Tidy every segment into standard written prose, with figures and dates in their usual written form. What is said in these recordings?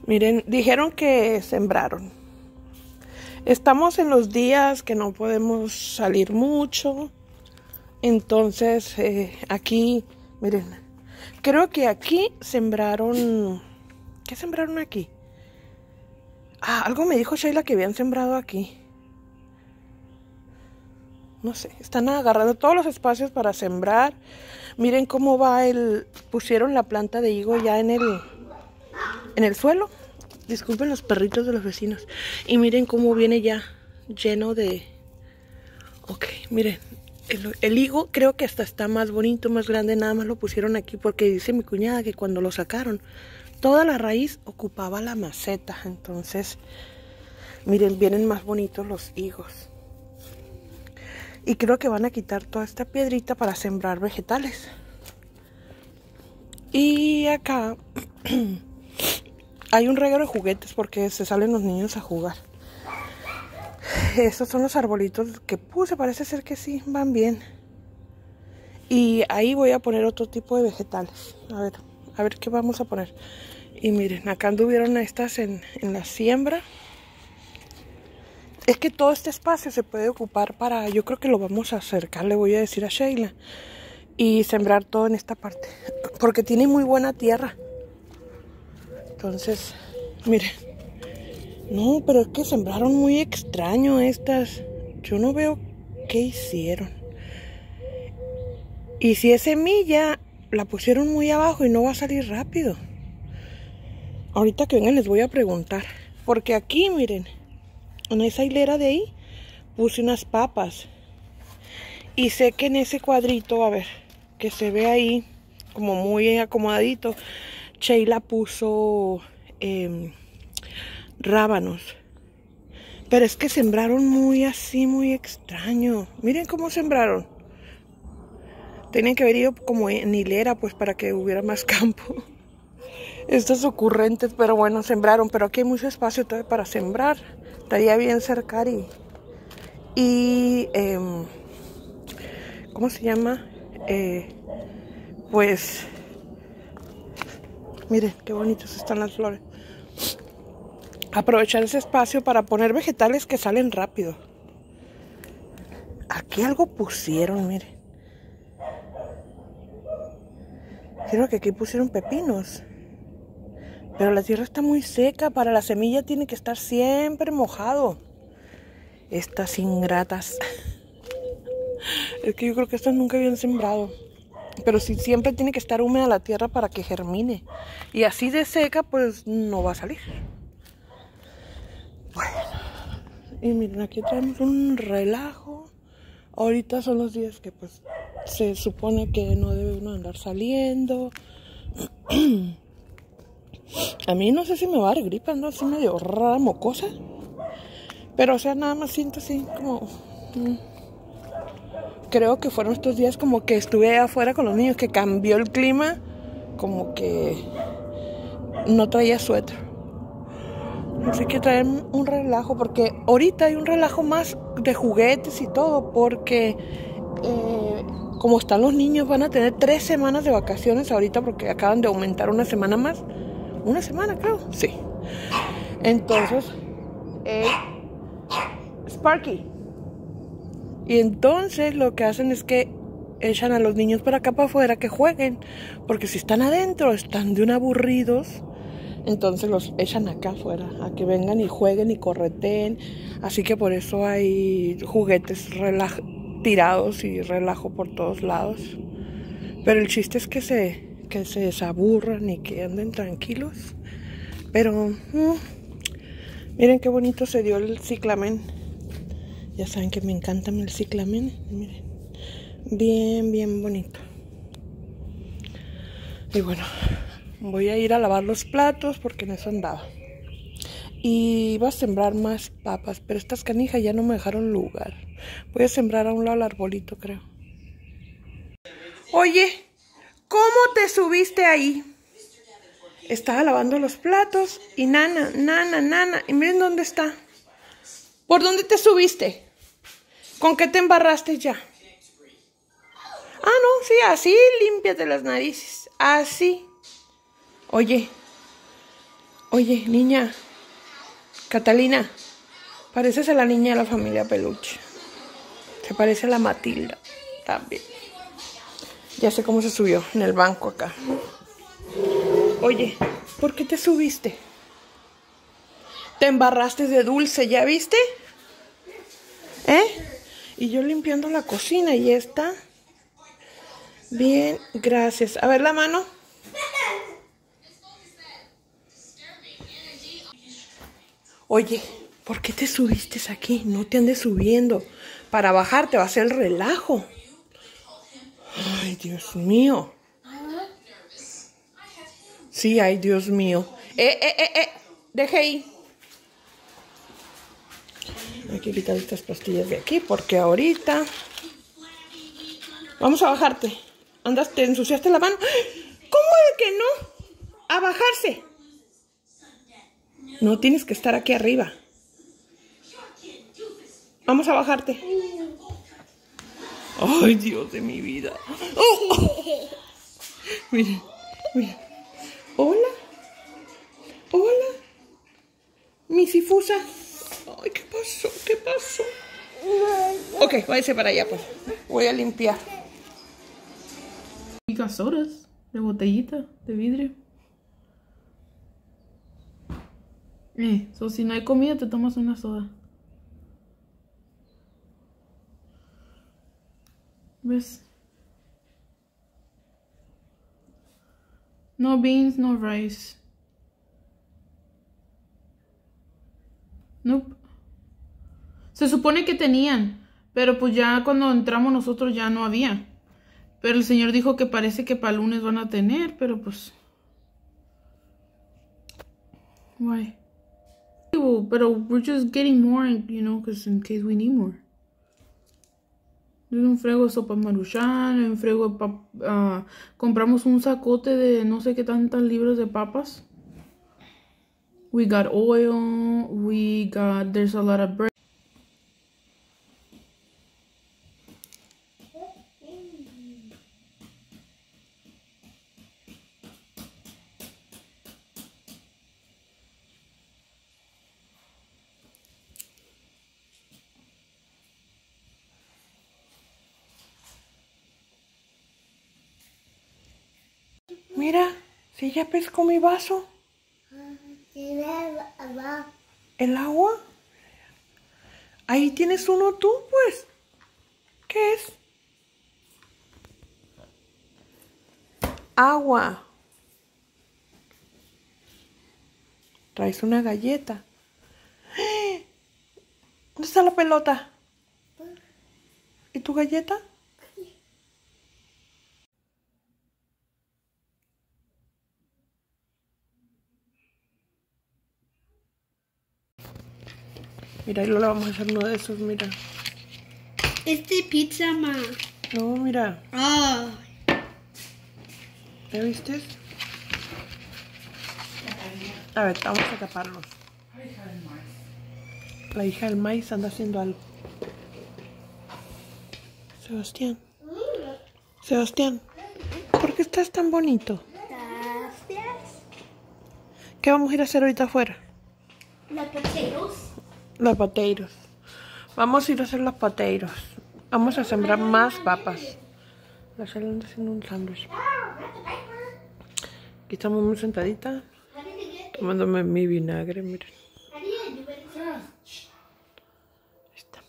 Miren, dijeron que sembraron. Estamos en los días que no podemos salir mucho. Entonces, aquí, miren, creo que aquí sembraron. ¿Qué sembraron aquí? Algo me dijo Sheila que habían sembrado aquí. No sé, están agarrando todos los espacios para sembrar. Miren cómo va pusieron la planta de higo ya en el suelo. Disculpen los perritos de los vecinos. Y miren cómo viene ya lleno de... Ok, miren. El higo creo que hasta está más bonito, más grande. Nada más lo pusieron aquí porque dice mi cuñada que cuando lo sacaron, toda la raíz ocupaba la maceta. Entonces, miren, vienen más bonitos los higos. Y creo que van a quitar toda esta piedrita para sembrar vegetales. Y acá hay un reguero de juguetes porque se salen los niños a jugar. Estos son los arbolitos que puse, parece ser que sí, van bien. Y ahí voy a poner otro tipo de vegetales. A ver qué vamos a poner. Y miren, acá anduvieron estas en la siembra. Es que todo este espacio se puede ocupar para... Yo creo que lo vamos a acercar, le voy a decir a Sheila. Y sembrar todo en esta parte. Porque tiene muy buena tierra. Entonces, miren. No, pero es que sembraron muy extraño estas. Yo no veo qué hicieron. Y si es semilla, la pusieron muy abajo y no va a salir rápido. Ahorita que vengan les voy a preguntar. Porque aquí, miren, en esa hilera de ahí, puse unas papas. Y sé que en ese cuadrito, a ver, que se ve ahí, como muy acomodadito, Sheila puso rábanos. Pero es que sembraron muy así, muy extraño. Miren cómo sembraron. Tenían que haber ido como en hilera, pues, para que hubiera más campo. Estos ocurrentes, pero bueno, sembraron. Pero aquí hay mucho espacio todavía para sembrar. Estaría bien cercar ¿cómo se llama? Pues, miren qué bonitas están las flores. Aprovechar ese espacio para poner vegetales que salen rápido. Aquí algo pusieron, miren. Creo que aquí pusieron pepinos. Pero la tierra está muy seca. Para la semilla tiene que estar siempre mojado. Estas ingratas. Es que yo creo que estas nunca habían sembrado. Pero sí, siempre tiene que estar húmeda la tierra para que germine. Y así de seca, pues no va a salir. Bueno. Y miren, aquí traemos un relajo. Ahorita son los días que pues se supone que no debe uno andar saliendo. A mí no sé si me va a dar gripe, ando así medio rara, mocosa. Pero o sea, nada más siento así como... Creo que fueron estos días como que estuve afuera con los niños, que cambió el clima, como que no traía suéter. Así que traer un relajo, porque ahorita hay un relajo más de juguetes y todo, porque como están los niños, van a tener 3 semanas de vacaciones ahorita, porque acaban de aumentar una semana más. Una semana, creo, sí. Entonces, Sparky. Y entonces lo que hacen es que echan a los niños para acá para afuera que jueguen, porque si están adentro están de un aburridos. Entonces los echan acá afuera, a que vengan y jueguen y correteen. Así que por eso hay juguetes tirados y relajo por todos lados. Pero el chiste es que se desaburran y que anden tranquilos. Pero miren qué bonito se dio el ciclamen. Ya saben que me encanta el ciclamen. Miren, bien, bien bonito. Y bueno, voy a ir a lavar los platos porque en eso andaba. Y iba a sembrar más papas, pero estas canijas ya no me dejaron lugar. Voy a sembrar a un lado el arbolito, creo. Oye, ¿cómo te subiste ahí? Estaba lavando los platos y Nana. Y miren dónde está. ¿Por dónde te subiste? ¿Con qué te embarraste ya? No, sí, así límpiate las narices. Así. Oye, Oye, niña. Catalina. Pareces a la niña de la familia Peluche. Se parece a la Matilda. También. Ya sé cómo se subió. En el banco acá. Oye, ¿por qué te subiste? Te embarraste de dulce, ¿ya viste? ¿Eh? Y yo limpiando la cocina y está. Bien, gracias. A ver la mano. Oye, ¿por qué te subiste aquí? No te andes subiendo. Para bajar te va a hacer el relajo. Ay, Dios mío. Sí, ay, Dios mío. Deje ahí. Hay que quitar estas pastillas de aquí porque ahorita... Vamos a bajarte. Andas, te ensuciaste la mano. ¿Cómo de que no? A bajarse. No tienes que estar aquí arriba. Vamos a bajarte. Ay, Dios de mi vida. Oh. Mira, mira. Hola. Hola. Mi sifusa. Ay, ¿qué pasó? ¿Qué pasó? Ok, váyase para allá, pues. Voy a limpiar. Y sodas de botellita, de vidrio. Si no hay comida, te tomas una soda. ¿Ves? No beans, no rice. Nope. Se supone que tenían, pero pues ya cuando entramos nosotros ya no había. Pero el señor dijo que parece que para el lunes van a tener, pero pues... Why? Pero we're just getting more, you know, because in case we need more. Un frego de sopa maruchan, un frego de compramos un sacote de no sé qué tantas libras de papas. We got oil, there's a lot of bread. Mira, si ya pescó mi vaso. ¿El agua? Ahí tienes uno tú, pues. ¿Qué es? Agua. Traes una galleta. ¿Dónde está la pelota? ¿Y tu galleta? Mira, y luego le vamos a hacer uno de esos, mira. Pizza, ma. No, mira. Oh. ¿Ya viste? A ver, vamos a taparlos. La hija del maíz anda haciendo algo. Sebastián. Sebastián, ¿por qué estás tan bonito? Gracias. ¿Qué vamos a ir a hacer ahorita afuera? Los potatoes. Los potatoes. Vamos a ir a hacer los potatoes. Vamos a sembrar más papas. La Sally anda haciendo un sándwich. Aquí estamos muy sentaditas. Tomándome mi vinagre, miren. Ahí está.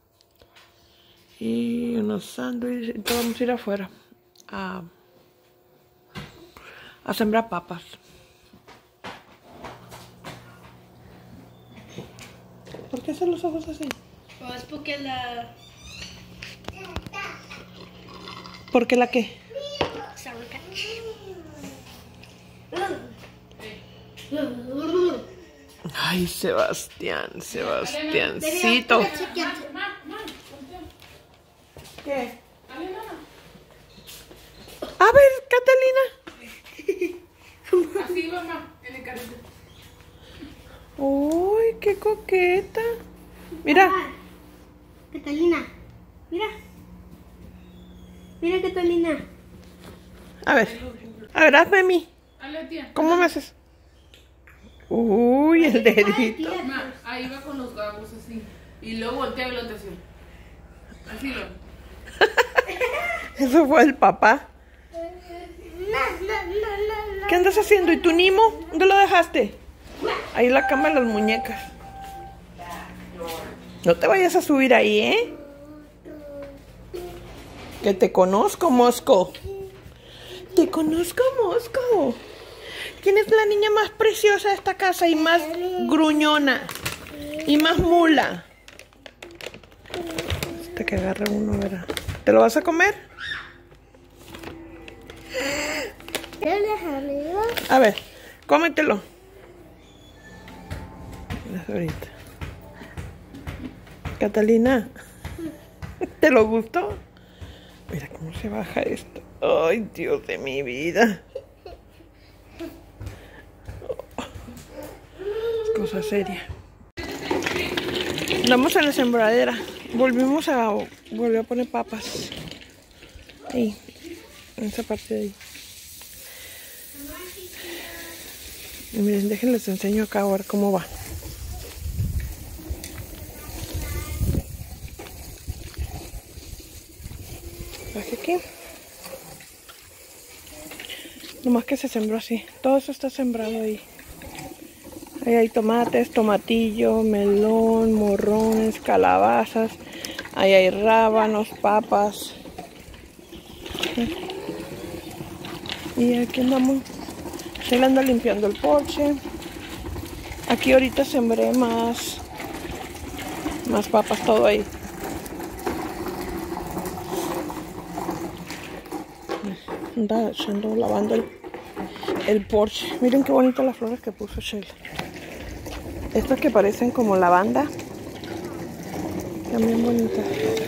Y unos sándwiches. Entonces vamos a ir afuera a sembrar papas. ¿Por qué hacer los ojos así? No, es porque la... ¿Por qué la qué? Sour Patch. Ay, Sebastián, Sebastiancito. ¿Qué? A ver, Catalina. Así, mamá, en el carrito. Uy, qué coqueta. Mira. Catalina, mira. Mira, Catalina. A ver, hazme a mí. Dale, tía. ¿Cómo me haces? Uy, el dedito. Ma, ahí va con los gagos así. Y luego voltea y lo te hace. Así lo. Eso fue el papá. ¿Qué andas haciendo? ¿Y tu Nimo? ¿Dónde lo dejaste? Ahí en la cama de las muñecas. No te vayas a subir ahí, ¿eh? Que te conozco, Mosco. Te conozco, Mosco. ¿Quién es la niña más preciosa de esta casa y más gruñona? Y más mula. Hasta que agarre uno, ¿verdad? ¿Te lo vas a comer? A ver, cómetelo. Ahorita. Catalina, ¿te lo gustó? Mira cómo se baja esto. Ay, Dios de mi vida. Es cosa seria. Andamos en la sembradera. Volvió a poner papas. Ahí, en esa parte de ahí. Y miren, déjenles enseño acá a ver cómo va. Aquí. Nomás que se sembró así. Todo eso está sembrado ahí. Ahí hay tomates, tomatillo, melón, morrones, calabazas. Ahí hay rábanos, papas. Y aquí andamos. Se le anda limpiando el porche. Aquí ahorita sembré más papas, todo ahí. Anda lavando el porche. Miren qué bonitas las flores que puso Sheila. Estas que parecen como lavanda. También bonitas.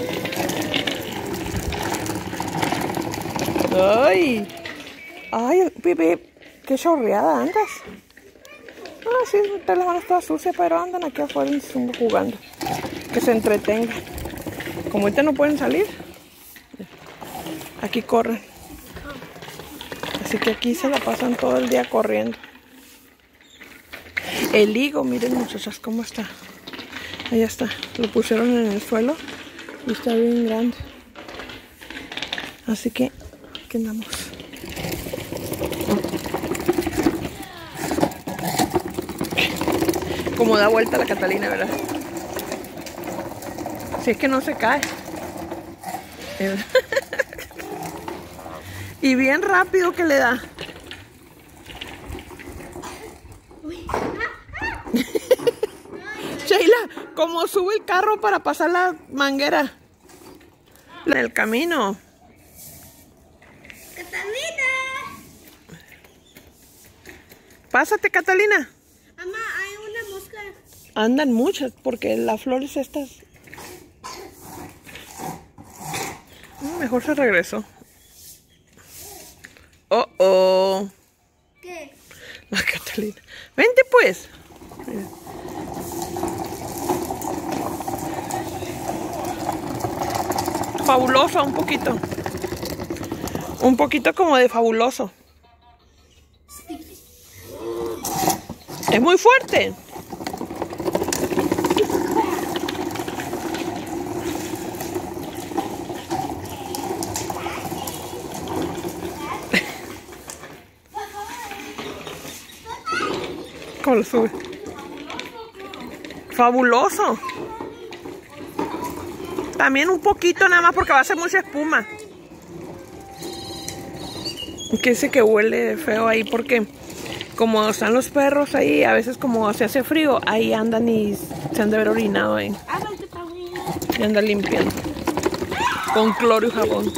¡Ay! ¡Ay, bebé! ¡Qué chorreada andas! Ah, sí, las manos todas sucias, pero andan aquí afuera jugando. Que se entretengan. Como ahorita no pueden salir, aquí corren. Así que aquí se la pasan todo el día corriendo. El higo, miren muchachas cómo está. Ahí está. Lo pusieron en el suelo y está bien grande. Así que aquí andamos. Como da vuelta la Catalina, ¿verdad? Si es que no se cae. Y bien rápido que le da. Sheila, ¿cómo sube el carro para pasar la manguera? En el camino. ¡Catalina! Pásate, Catalina. Mamá, hay una mosca. Andan muchas porque las flores estas... Mejor se regresó. Oh, oh. ¿Qué? La Catalina. Vente pues. Mira. Fabuloso, un poquito. Un poquito como de fabuloso. Es muy fuerte. ¿Cómo lo sube? Fabuloso. También un poquito nada más porque va a ser mucha espuma. Que dice que huele feo ahí porque como están los perros ahí, a veces como se hace frío, ahí andan y se han de haber orinado ahí. Y andan limpiando. Con cloro y jabón.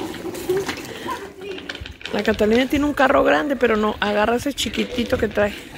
La Catalina tiene un carro grande, pero no, agarra ese chiquitito que trae.